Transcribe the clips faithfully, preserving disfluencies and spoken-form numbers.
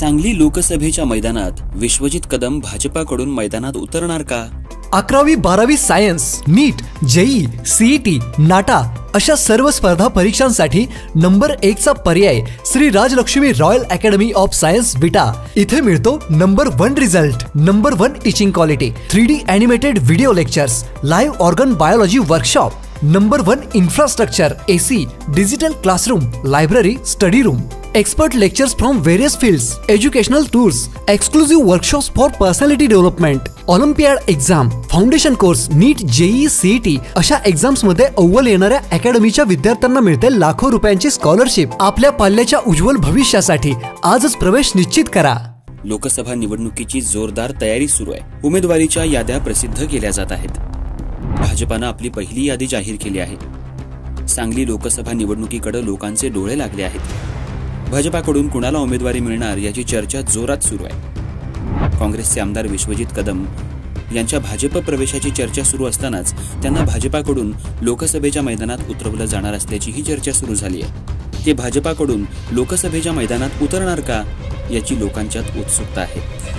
सांगली लोकसभेच्या मैदानात विश्वजित कदम भाजपाकडून मैदानात उतरणार का? अकरावी बारावी science, NEET, JEE, CET, NATA अशा सर्व स्पर्धा परीक्षांसाठी नंबर एक चा पर्याय Shri Rajlakshmi royal academy of science Vita. इथे मिळतो number one result, number one teaching quality, three D animated video lectures, live organ biology workshop, number one infrastructure, AC, digital classroom, library, study room, expert lectures from various fields, educational tools, exclusive workshops for personality development, Olympiad exam, foundation course, NEET, JEE, CET अशा एक्झाम्स मध्ये अव्वल येणाऱ्या अकॅडमीच्या विद्यार्थ्यांना मिळते लाखो रुपयांची scholarship. आपल्या पाल्याच्या उज्ज्वल भविष्यासाठी आजच प्रवेश निश्चित करा। लोकसभा निवडणुकीची जोरदार तयारी सुरू आहे। उमेदवारीच्या याद्या प्रसिद्ध केल्या जात आहेत। भाजपाने आपली पहिली यादी जाहीर केली आहे। सांगली लोकसभा निवडणुकीकडे लोकांचे डोळे लागले आहेत। भाजपाकडून कुणाला उमेदवारी मिळणार याची चर्चा जोरात सुरू आहे। काँग्रेसचे आमदार विश्वजित कदम यांच्या भाजप प्रवेशाची चर्चा सुरू असतानाच त्यांना भाजपाकडून लोकसभेच्या मैदानात उतरवलं जाणार असल्याची ही चर्चा सुरू झाली आहे। ते भाजपाकडून लोकसभेच्या मैदानात उतरणार का याची लोकांच्यात उत्सुकता आहे।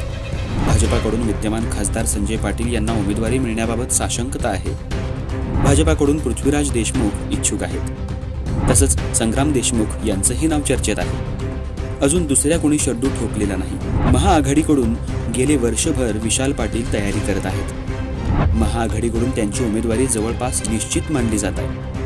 भाजपाकडून विद्यमान खासदार संजय पाटील यांना उमेदवारी मिळण्याबाबत साशंकता आहे। भाजपाकडून पृथ्वीराज देशमुख इच्छुक आहेत, तसंच संग्राम देशमुख यांचंही नाव चर्चेत आहे। अजून दुसऱ्या कोणी शड्डू ठोकलेला नाही। महाआघाडीकडून गेले वर्षभर विशाल पाटील तयारी करत आहेत। महाआघाडीकडून त्यांची उमेदवारी जवळपास निश्चित मानली जात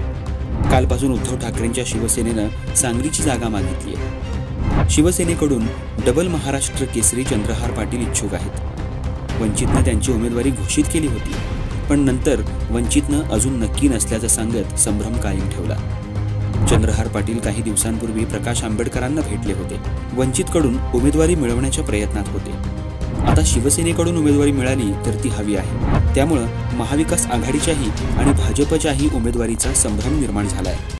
आहे। कालपासून उद्धव ठाकरेंच्या शिवसेनेनं सांगलीची जागा मागितली आहे। शिवसेनेकडून डबल महाराष्ट्र केसरी चंद्रहार पाटील इच्छुक आहेत। वंचितनं त्यांची उमेदवारी घोषित केली होती, पण नंतर वंचितनं अजून नक्की नसल्याचं सांगत संभ्रम कायम ठेवला। चंद्रहार पाटील काही दिवसांपूर्वी प्रकाश आंबेडकरांना भेटले होते। वंचितकडून उमेदवारी मिळवण्याच्या प्रयत्नात होते। आता शिवसेनेकडून उमेदवारी मिळाली तर ती हवी आहे। त्यामुळे महाविकास आघाडीच्याही आणि भाजपच्याही उमेदवारीचा संभ्रम निर्माण झालाय।